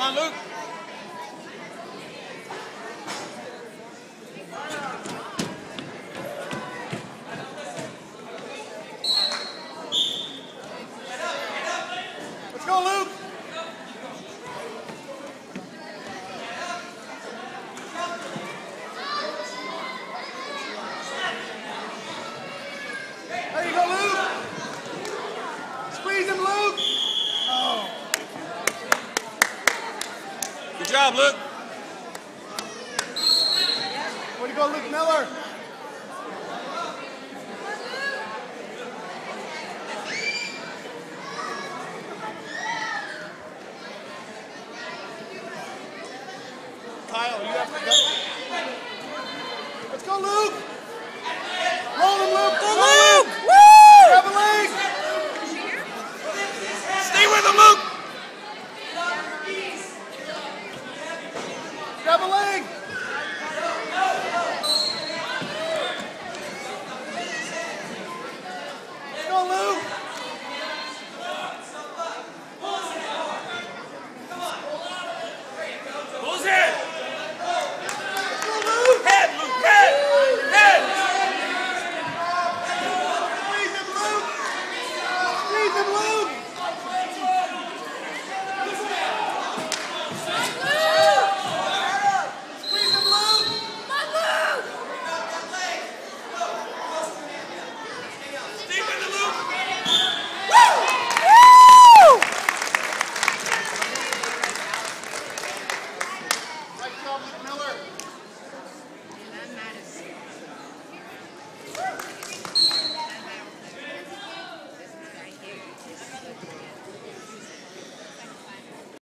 line, Luke. Let's go, Luke. There you go, Luke. Squeeze him, Luke. Oh. Good job, Luke. Way to go, Luke Miller. Kyle, you have to go.